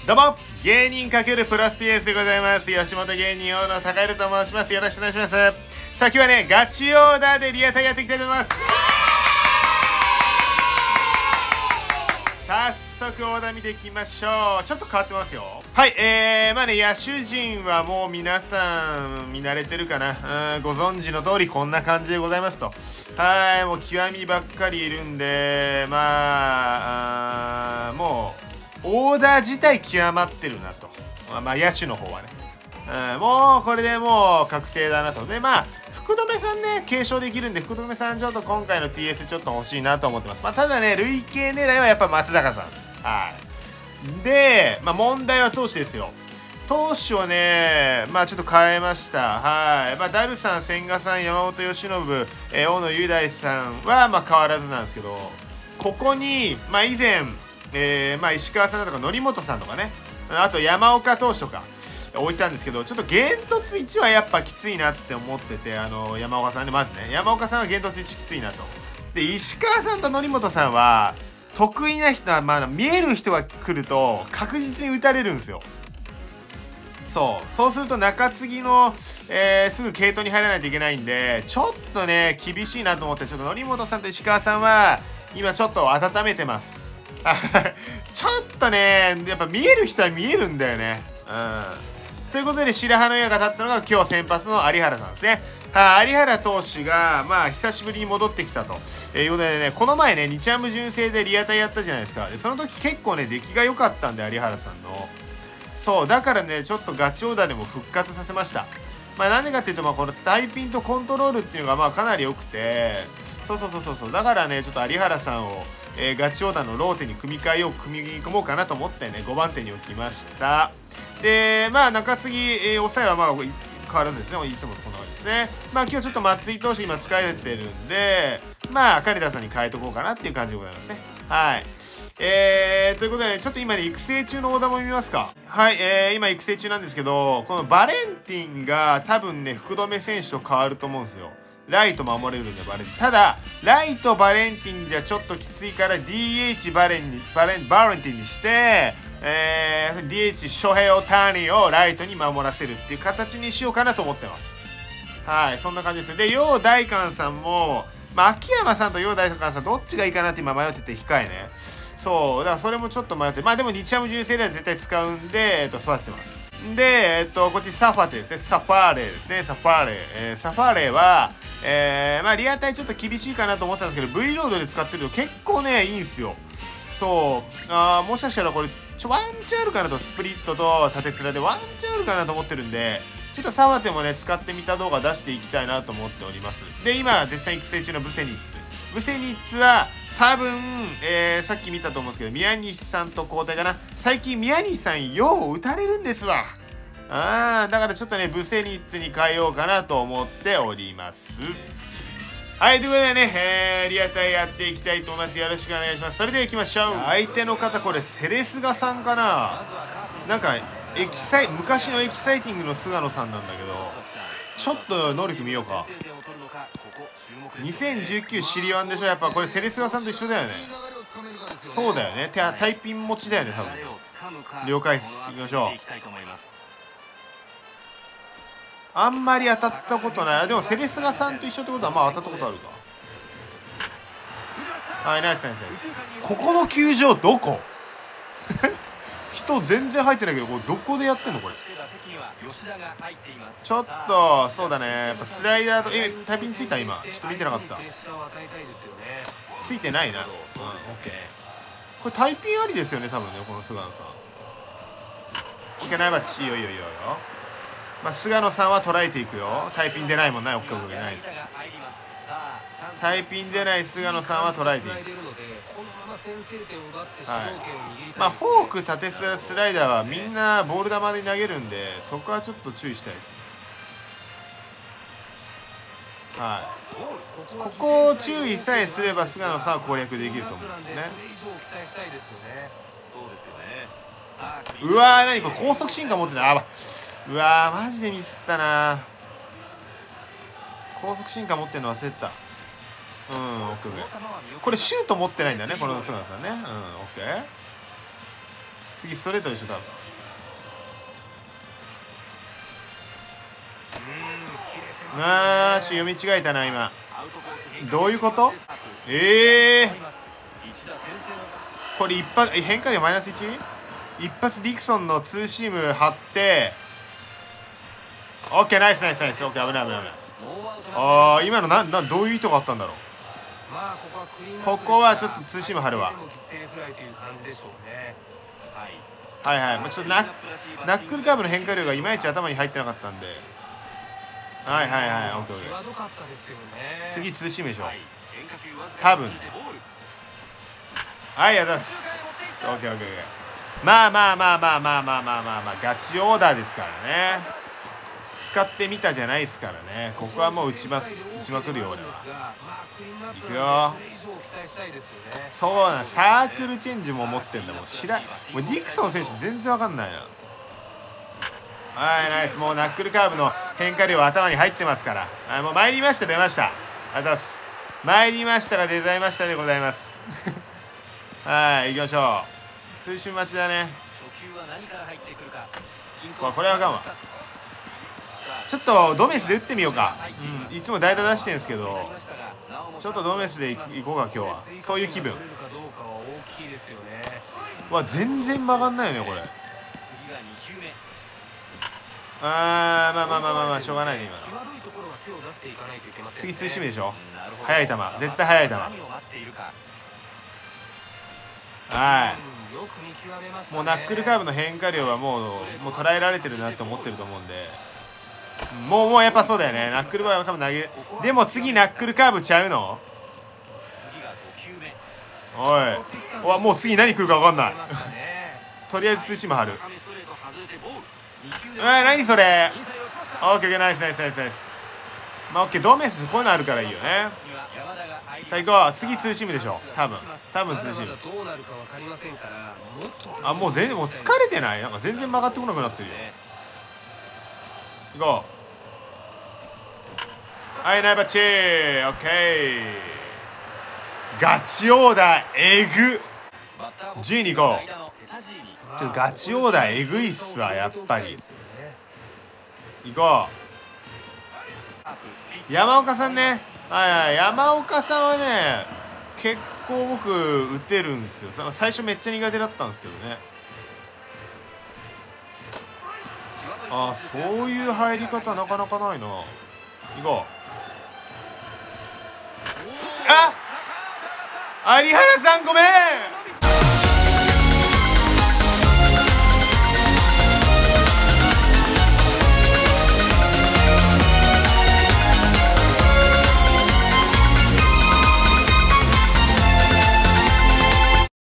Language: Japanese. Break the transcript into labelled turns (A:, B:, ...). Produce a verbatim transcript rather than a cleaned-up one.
A: どうも芸人×プラス ピーエス でございます。吉本芸人王の高井と申します。よろしくお願いします。さあ今日はねガチオーダーでリアタイやっていきたいと思います。早速オーダー見ていきましょう。ちょっと変わってますよ。はい、えー、まあね野手陣はもう皆さん見慣れてるかな。うん、ご存知の通りこんな感じでございますと。はい、もう極みばっかりいるんで、まあ、あもうオーダー自体極まってるなと。まあ野手の方はね、うん、もうこれでもう確定だなと。でまあ福留さんね継承できるんで、福留さんちょっと今回の ティーエス ちょっと欲しいなと思ってます。まあただね累計狙いはやっぱ松坂さんです。はい。でまあ問題は投手ですよ。投手をねまあちょっと変えました。はい。まあダルさん、千賀さん、山本由伸、えー、大野雄大さんはまあ変わらずなんですけど、ここにまあ以前えー、まあ石川さんとか則本さんとかね、あと山岡投手とか置いたんですけど、ちょっと幻突いちはやっぱきついなって思ってて、あの山岡さんでまずね山岡さんは幻突いちきついなと。で石川さんと則本さんは得意な人は、まあ、見える人が来ると確実に打たれるんですよ。そうそうすると中継ぎの、えー、すぐ継投に入らないといけないんで、ちょっとね厳しいなと思って、ちょっと則本さんと石川さんは今ちょっと温めてます。ちょっとねやっぱ見える人は見えるんだよね。うん。ということで白羽の矢が立ったのが今日先発の有原さんですね。は有原投手がまあ久しぶりに戻ってきたということでね、この前ね日ハム純正でリアタイやったじゃないですか。でその時結構ね出来が良かったんで有原さんの。そうだからねちょっとガチオーダーでも復活させました。まあなんでかっていうと、まあこのタイピンとコントロールっていうのがまあかなり良くて、そうそうそうそうそうだからねちょっと有原さんをえー、ガチオーダーのローテに組み替えよう組み込もうかなと思ってねごばん手に置きました。でまあ中継ぎ、えー、抑えはまあ変わらずですね、いつもとこんな感じですね。まあ今日ちょっと松井投手今使えてるんで、まあ金田さんに変えとこうかなっていう感じでございますね。はい。えー、ということでねちょっと今ね育成中のオーダーも見ますか。はい、えー、今育成中なんですけど、このバレンティンが多分ね福留選手と変わると思うんですよ。ライト守れるんでバレンティン。ただライトバレンティンじゃちょっときついから ディーエイチ バレンにバレンバレンティンにして、えー、ディーエイチ ショヘイオタニをライトに守らせるっていう形にしようかなと思ってます。はい、そんな感じです。で楊大観さんも、まあ、秋山さんと楊大観さんどっちがいいかなって今迷ってて控えね。そうだからそれもちょっと迷って、まあでも日ハム純正では絶対使うんで、えっと、育ってます。で、えっと、こっちサファテですね。サファーレですね。サファーレ。えー、サファーレは、えー、まあリアタイちょっと厳しいかなと思ってたんですけど V ロードで使ってると結構ねいいんですよ。そうあもしかしたらこれちょワンチャンあるかなと、スプリットと縦スラでワンチャンあるかなと思ってるんで、ちょっとサワテもね使ってみた動画出していきたいなと思っております。で今絶賛育成中のブセニッツブセニッツは多分、えー、さっき見たと思うんですけど宮西さんと交代かな。最近宮西さんよう打たれるんですわ。あーだからちょっとねブセニッツに変えようかなと思っております。はい、ということでね、えー、リアタイやっていきたいと思います。よろしくお願いします。それでは行きましょう。相手の方これセレスガさんかな。なんかエキサイ昔のエキサイティングの菅野さんなんだけど、ちょっと能力見ようか。にせんじゅうきゅうシリワンでしょ。やっぱこれセレスガさんと一緒だよね。そうだよね。タイピン持ちだよね多分。了解です。行きましょう。あんまり当たったことない。でもセレスガさんと一緒ってことはまあ当たったことあるか。はい、ナイスナイスナイス。ここの球場どこ人全然入ってないけど、これどこでやってんのこれ。ちょっとそうだね、やっぱスライダーとえタイピンついた今ちょっと見てなかった。ついてないな。うん、オッケー。これタイピンありですよね多分ね、この菅野さん。いけないバッチ、いいよいいよいいよ。まあ、菅野さんは捉えていくよ。タイピン出ないもんな。オッケーオッケー、ナイス。タイピン出ない菅野さんは捉えていく。はい。まあフォーク縦スライダーはみんなボール球で投げるんで、そこはちょっと注意したいです。はい。ここを注意さえすれば菅野さんは攻略できると思うんですよね。うわー、何これ高速進化持ってた。あ、うわーマジでミスったな。高速進化持ってるの忘れてた。うん、オッケーオッケー。これシュート持ってないんだねこの菅野さんね。うん、オッケー。 次ストレートでしょ多分。あー、ちょ読み違えたな今。どういうこと？ええー、これ一発変化量マイナス いち？ 一発ディクソンのツーシーム張って、オッケー、ナイスナイスナイス、オッケー、危ない危ない危ない。ああ、今のななどういう意図があったんだろう。ここはちょっとツーシーム張るわ。はいはい、もうちょっとナナックルカーブの変化量がいまいち頭に入ってなかったんで、はいはいはい、オッケーオッケー。次ツーシームでしょ多分ね。はい、ありがとうございます。オッケーオッケーオッケー。まあまあまあまあまあまあまあまあまあガチオーダーですからね。使ってみたじゃないですからね。ここはもう打ちま打ちまくるよ俺は。いくよ。そうな、サークルチェンジも持ってんだもん。知らもうディクソン選手全然わかんないな。はい、ナイス。もうナックルカーブの変化量は頭に入ってますから。はい、もう参りました、出ました。ありがとうございます。参りましたが出ざいましたでございます。はい、行きましょう。推進待ちだね。これはあかんわ。ちょっとドメスで打ってみようか。うん、いつも代打出してるんですけど、ちょっとドメスでいこうか今日は。そういう気分。わ、全然曲がんないよねこれ。あー、まあまあまあまあまあしょうがないね今の。次ツーシームでしょ。速い球、絶対速い球。はい、もうナックルカーブの変化量はもうもう捉えられてるなって思ってると思うんで、もうもうやっぱそうだよね。ナックルカーブ投げ、でも次ナックルカーブちゃうの。おいおい、もう次何来るか分かんない。とりあえずツーシーム張る。えー、何それ。オッケー、ナイスナイスナイスナイス。まあオッケー、ドメスこういうのあるからいいよね。さあ行こう。次ツーシームでしょ多分。多分ツーシーム。あ、もう全然もう疲れてない。なんか全然曲がってこなくなってるよ。行こう。はい、ナイバッチー。オッケー。ガチオーダーえぐ。じゅうに行こう。ちょっとガチオーダーえぐいっすわやっぱり。行こう。山岡さんね。はいはい、山岡さんはね結構僕打てるんですよ。最初めっちゃ苦手だったんですけどね。ああ、そういう入り方なかなかないな。行こう。あ、有原さんごめん。